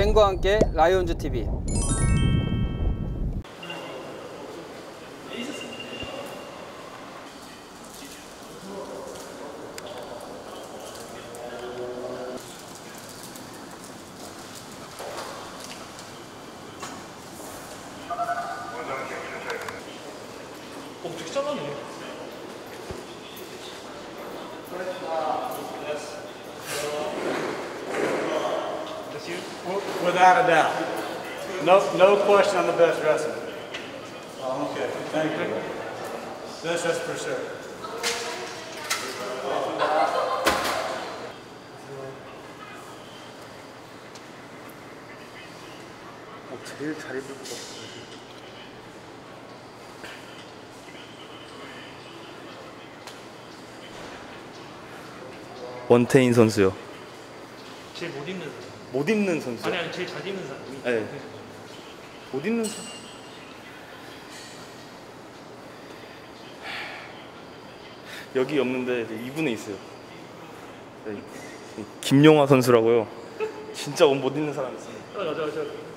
뱅과 함께 라이온즈 TV. 되게 잘하네. Without a doubt. No question on the best wrestler. Oh, okay. Thank you. That's for sure. 제일 잘 입을 것 같아. 원태인 선수요. 제일 못 입는 사람. 못 입는 선수. 아니 제일 잘 입는 사람이. 네. 못 입는 선수. 여기 없는데 이분에 있어요. 네. 김용화 선수라고요. 진짜 옷 못 입는 사람 있어요. 저.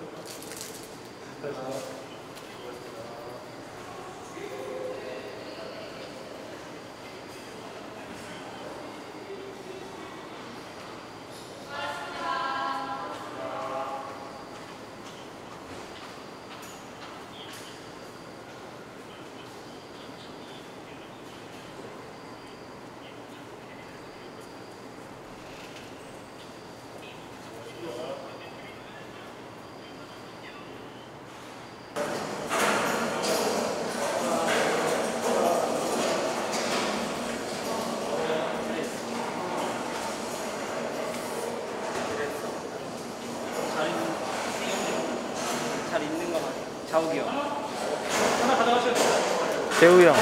잘 입는 거 같아. 자욱이 형. 하나 가져가셔야 돼요. 재우 형.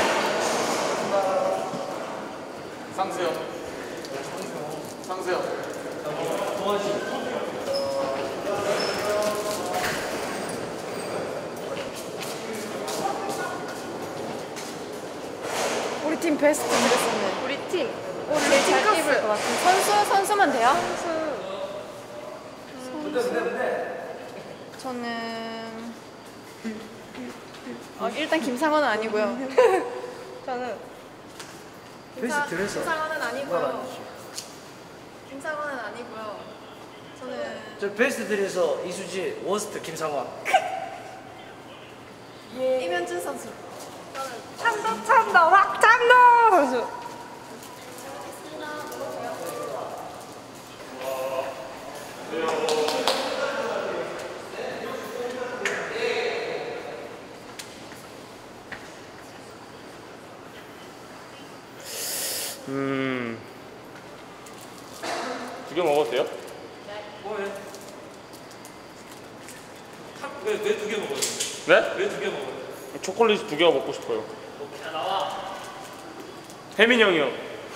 상수 형. 상수 형. 동환 씨. 우리 팀 베스트 드레스는 우리 팀 제일 잘 입을 것 같은 선수만 돼요? 선수. 저는 일단 김상원은 아니고요. 저는 베스트 드레스. 김상원은 아니고요. 김상원은 아니고요. 저는 저 베스트 드레서 이수지, 워스트 김상원. 이면준 선수. 저는 참도 확참도 선수. 두 개 먹어도 돼요? 뭐해? 왜 두 개 먹어요? 네? 왜 두 개 먹어요? 초콜릿 두 개가 먹고 싶어요. 자 나와. 혜민 형이요.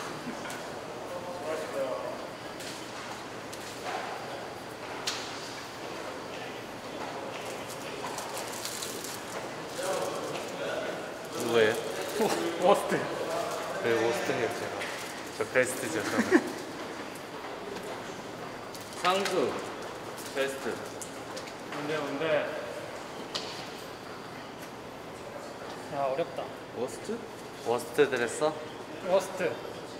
누구예요? 워스트. 네, 워스트예요 제가. 저 베스트죠 저는. 상수 베스트. 뭔데? 야 어렵다. 워스트? 워스트들 했어? 워스트.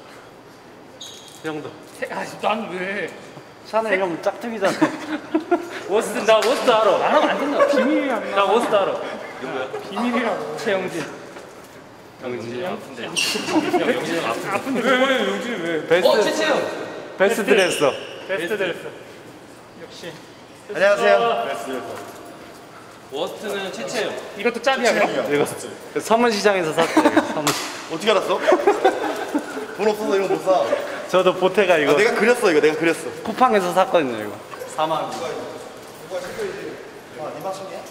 형도. 난 왜? 샤넬 형 짝퉁이잖아. 워스트 나 워스트 알아. 말하면 안 된다. 비밀이야. 나 워스트 알아. 누구야? 비밀이라고. 최영진. 영진이 아픈데. 영진이 아픈데. 왜 영진이 왜? 베스트. 최채영. 베스트 드레서. 베스트 드레스. 역시. 안녕하세요. 워스트는 최채영. 이것도 짭이야 그럼? 이거 서문시장에서 샀어요. 어떻게 알았어? 돈 없어서 이런 거 못 사. 저도 보태가 이거 내가 그렸어 이거 내가 그렸어. 쿠팡에서 샀거든요. 이거 4만 원. 누가 시켜야지. 아, 네 맛이냐?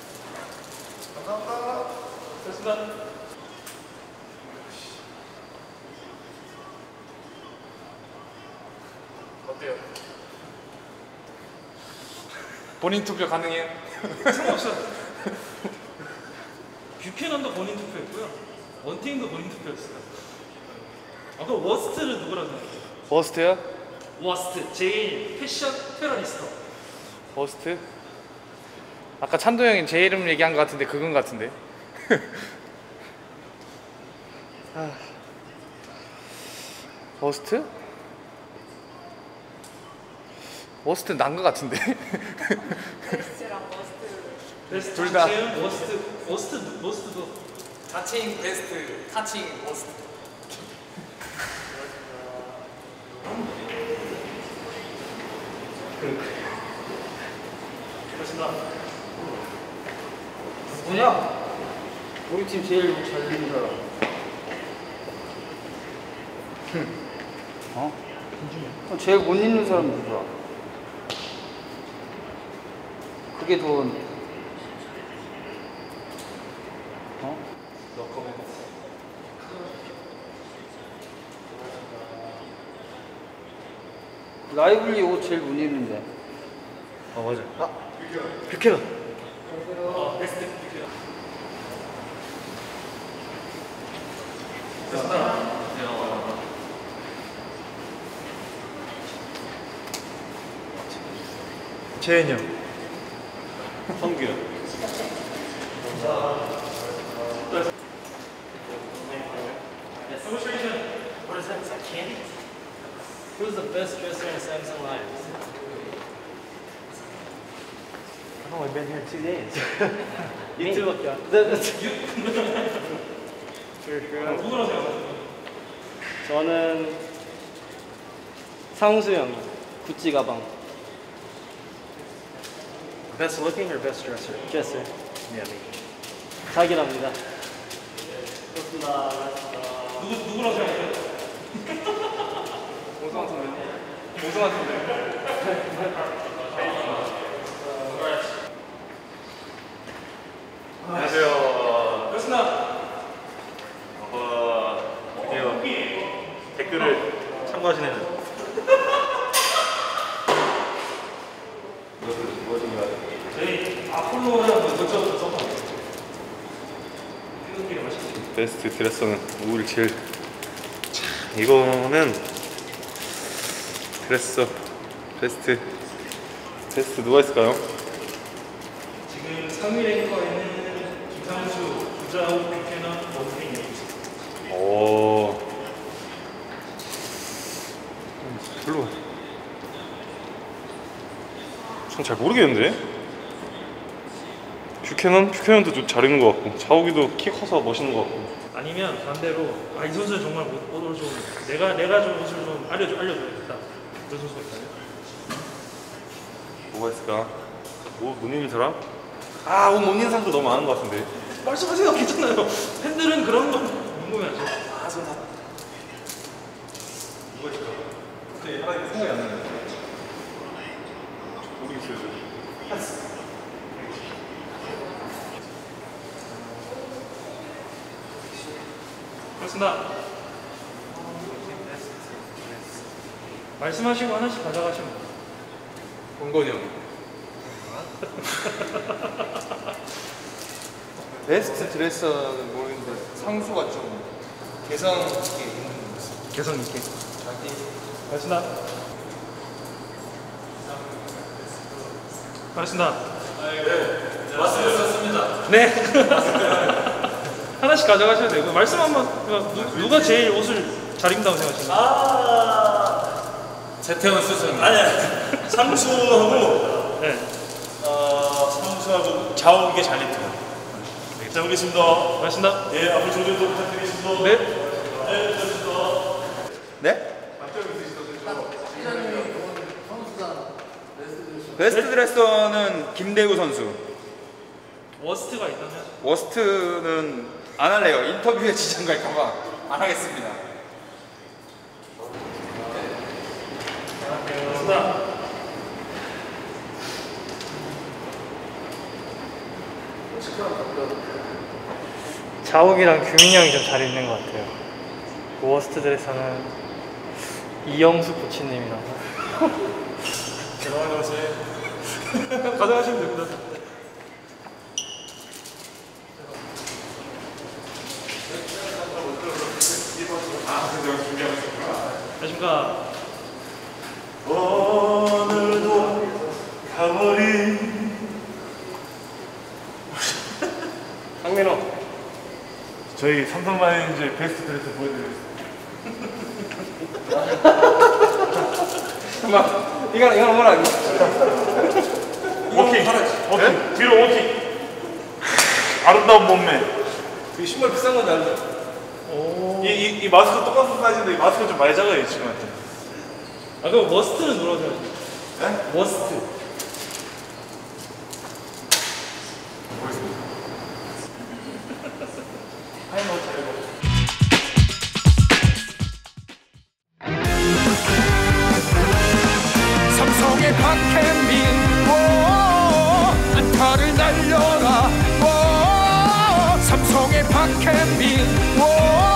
감사합니다. 좋습니다. 어때요? 본인 투표 가능해요? 상관없어. 뷰캐넌도 본인 투표했고요. 원팅도 본인 투표였어요. 아까 워스트를 누구라고 생각해요? 워스트요? 워스트 제일 패션 테러리스트. 버스트? 아까 찬도 형이 제 이름 얘기한 것 같은데 그건 같은데. 버스트? 버스트 난 것 같은데. 베스트 둘 다. 자체는 워스트도 자칭 베스트, 타칭 워스트. 누구냐? 우리 팀 제일 잘 되는 사람. 제일 못 읽는 사람 누구야? 그게 더 라이블리 옷 제일 못 입는데. 맞아. 뷰캐런. 재현이 형. 성규. What is that? Is that candy? Who's the best dresser in Samsung Lions? I've only been here 2 days. 이틀밖에 안 돼. 저는 상수 형, 구찌 가방. Best looking or best dresser? Dresser. Yeah, me. 자기랍니다. 누구라고 생각해요? 오승환 선배. 오승환 선배. 안녕하세요. 그렇습니다. 드디어 댓글을 참고하시는. 저희 아폴로랑 이것저것 써봐. 베스트 드레서는 우리 제일. 이거는 드레서 베스트 누가 있을까요? 지금 3위 랭커에는 김상수, 구자욱, 뷰캐넌, 원태인이 있습니다. 오. 별로. 전 잘 모르겠는데. 뷰캐넌도 좀 잘 입는 것 같고, 자욱이도 키 커서 멋있는 것 같고. 아니면 반대로 이 선수는 정말 옷을 좀 내가 좀 옷을 좀 알려줘야겠다. 그런 선수가 있다면? 뭐가 있을까? 옷 못 입는 사람? 옷 못 입는 사람도 너무 많은 것 같은데. 말씀하세요. 괜찮아요. 팬들은 그런 거 궁금해하죠. 뭐가 있을까? 갑자기 하나님 생각이 안 나네. 모르겠어요. 그렇습니다. 말씀하시고 하나씩 가져가시면 돼요. 동건이 형. 베스트 드레서는 모르겠는데 상수가 좀 개성 있게 입는 모습. 개성 있게. 자기 고맙습니다. 고맙습니다. 맞습니다. 네. 하나씩 가져가셔도 되고 말씀 한번 누가 제일 옷을 잘 입는다고 생각하시나요? 재태원 수승. 아니야. 상수하고 네. 상수하고 자욱이게 잘 입혀요. 잘 보겠습니다. 고맙습니다. 예, 앞으로 조정도 부탁드리겠습니다. 네. 네, 고맙습니다. 네? 베스트 드레서는 김대우 선수. 워스트가 있다면? 워스트는 안 할래요. 인터뷰에 지장 갈까봐 안 하겠습니다. 고맙습니다. 자욱이랑 규민이 형이 좀 잘 입는 것 같아요. 워스트 드레서는 이영수 코치님이랑. 가져가시면 됩니다. 안녕하십니까. 오늘도 가버린 저희 삼성라이온즈 베스트 드레스 보여드리겠습니다. 이건 뭐라 워킹, 워킹, 뒤로 워킹. 아름다운 몸매. 이 신발 비싼 건데 알죠? 이 마스크 똑같은 사이즈인데 이 마스크 좀 많이 작아요, 이 친구한테. 아 그럼 머스트는 뭐라고 생각하세요? 네? 머스트. 삼성의 박혜민 안타를 날려라 삼성의 박혜민